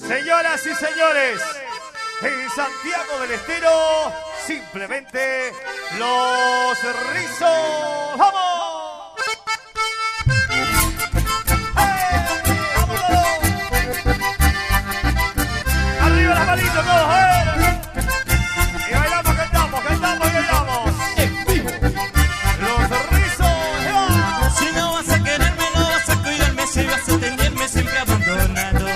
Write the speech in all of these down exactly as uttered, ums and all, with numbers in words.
Señoras y señores, en Santiago del Estero, simplemente los Rizos. ¡Vamos! ¡Eh! ¡Vamos todos! ¡Arriba las manitos todos! ¡Eh! Y bailamos, cantamos, cantamos y bailamos. En vivo, los Rizos. ¡Eh! Si no vas a quererme, no vas a cuidarme, si vas a tenerme siempre abandonado.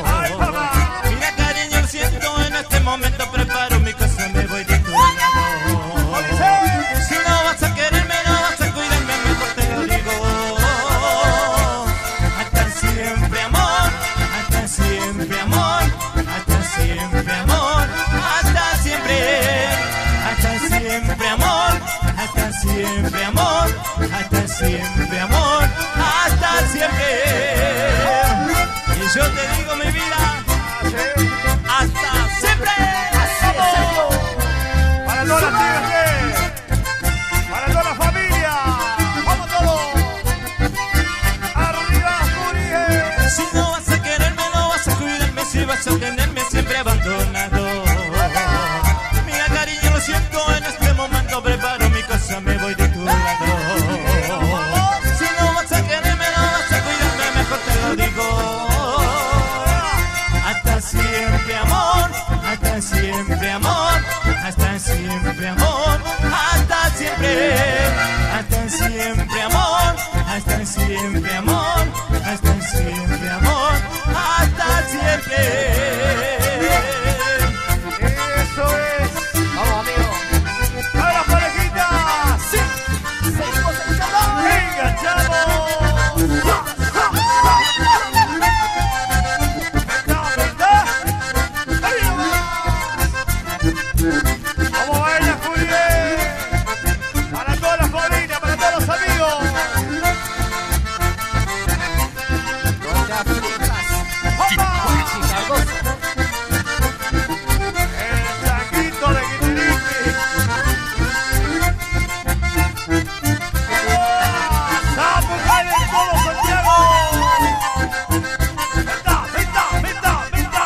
Momento preparo mi cosa, me voy de tu lado. Si no vas a quererme, no vas a cuidarme, mejor te lo digo. Hasta siempre, amor, hasta siempre, amor, hasta siempre, amor, hasta siempre, hasta siempre, amor, hasta siempre, amor, hasta siempre, amor, hasta siempre. Y yo te digo, mi vida, hasta siempre. Para todas las tías, para toda la familia, vamos todos. Arriba, Juri. Si no vas a quererme, no vas a cuidarme, si vas a tenerme siempre abandonado. Mira, cariño, lo siento, en este momento preparo mi cosa, me voy de tu lado. Si no vas a quererme, no vas a cuidarme, mejor te lo digo. Hasta siempre, amor, hasta siempre, amor, hasta siempre, amor, hasta siempre, hasta siempre, amor, hasta siempre, amor, hasta siempre, amor, hasta siempre. Eso es. Vamos, amigo. ¡A las parejitas! Sí. Seguimos escuchando. ¡Venga, chavos! ¡Vamos a bailar, Juli! Para todas las familias, para todos los amigos. Doña Flipas. ¡Opa! Chicagoso. El changuito de Quitiripi. ¡Sapo, cae en todo Santiago! ¡Venta, venta, venta, venta!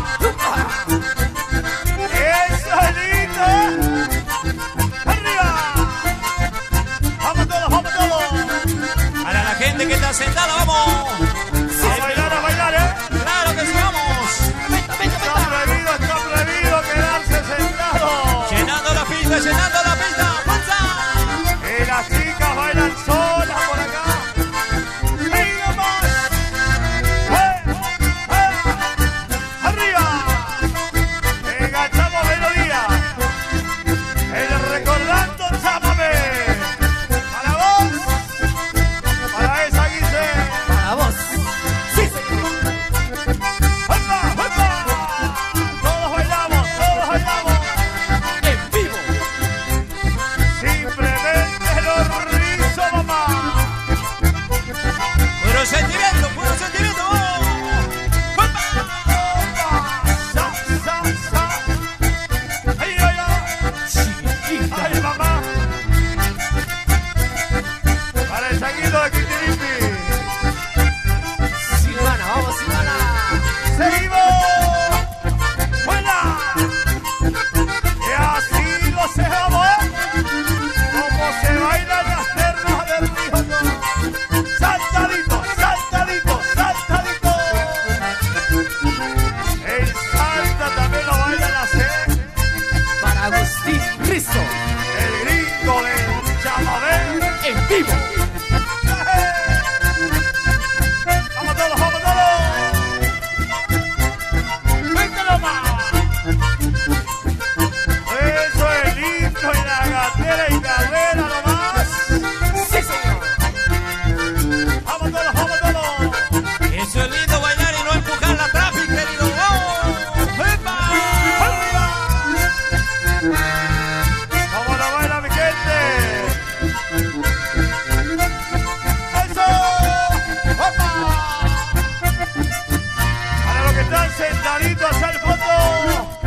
¡Eso es lindo! ¡Arriba! ¡Vamos todos, vamos todos! Para la gente que está sentada, vamos. A bailar, a bailar, ¿eh? Claro que sí, vamos. Venta, venta, Está venta. prohibido, está prohibido quedarse sentado. Llenando la pista, llenando la pista. ¡Fuerza! Y las chicas bailan solas por acá. ¡Ahí nomás! ¡Eh! ¡Eh! ¡Arriba! Enganchamos melodía. El recordando, llámame. Para vos. Para esa, Guise. Para vos. Sí, señor. ¡Epa! ¡Epa! Todos bailamos, todos bailamos. En vivo. Simplemente los Rizos, mamá. Puro sentimiento, puro sentimiento. ¡Fuerza! Sa, sa, sa. Ay, ay, ay. Chiquita. Ay, mamá. Para el changuito de Quitiripi. Silvana, vamos, Silvana. ¡Seguimos! ¡Buena! Y así lo cejamos, ¿eh? Como se bailan las ternas del río. ¡Saltadito, saltadito, saltadito! El salta también lo bailan así. Para Agustín Rizzo. El gringo del chamamé. En vivo. ¡Vamos todos, vamos todos! ¡Véntelo más! Eso es lindo y la gatera y carrera nomás. Sí, señor. ¡Vamos todos, vamos todos! Eso es lindo bailar y no empujar la tráfico, querido. ¡Oh! ¡Epa! ¡Arriba! ¡Vamos a bailar, mi gente! ¡Eso! ¡Opa! Para los que están sentaditos hacia el fondo.